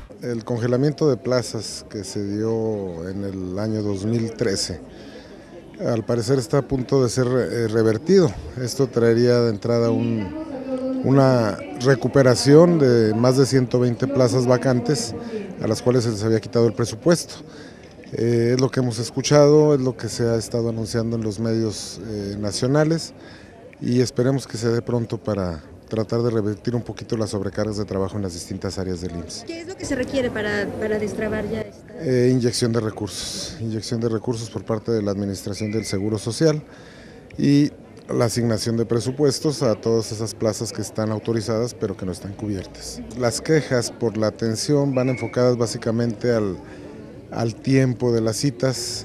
El congelamiento de plazas que se dio en el año 2013, al parecer está a punto de ser revertido. Esto traería de entrada una recuperación de más de 120 plazas vacantes a las cuales se les había quitado el presupuesto. Es lo que hemos escuchado, es lo que se ha estado anunciando en los medios nacionales y esperemos que se dé pronto para tratar de revertir un poquito las sobrecargas de trabajo en las distintas áreas del IMSS. ¿Qué es lo que se requiere para destrabar ya esta? Inyección de recursos por parte de la Administración del Seguro Social y la asignación de presupuestos a todas esas plazas que están autorizadas pero que no están cubiertas. Las quejas por la atención van enfocadas básicamente al tiempo de las citas,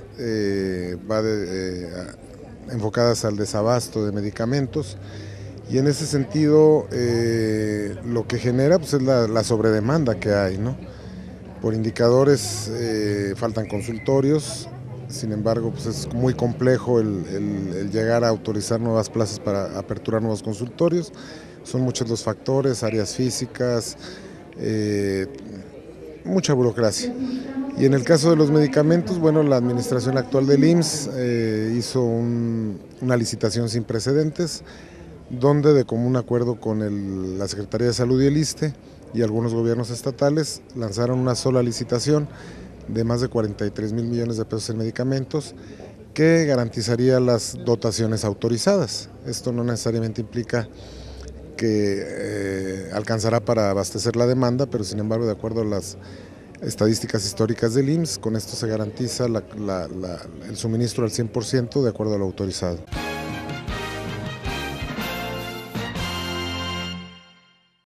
enfocadas al desabasto de medicamentos y en ese sentido lo que genera pues, es la sobredemanda que hay, ¿no? Por indicadores faltan consultorios, sin embargo pues es muy complejo el llegar a autorizar nuevas plazas para aperturar nuevos consultorios, son muchos los factores, áreas físicas, mucha burocracia. Y en el caso de los medicamentos, bueno, la administración actual del IMSS hizo una licitación sin precedentes, donde de común acuerdo con la Secretaría de Salud y el ISSSTE y algunos gobiernos estatales lanzaron una sola licitación de más de 43,000 millones de pesos en medicamentos que garantizaría las dotaciones autorizadas. Esto no necesariamente implica que alcanzará para abastecer la demanda, pero sin embargo, de acuerdo a las estadísticas históricas del IMSS, con esto se garantiza el suministro al 100% de acuerdo a lo autorizado.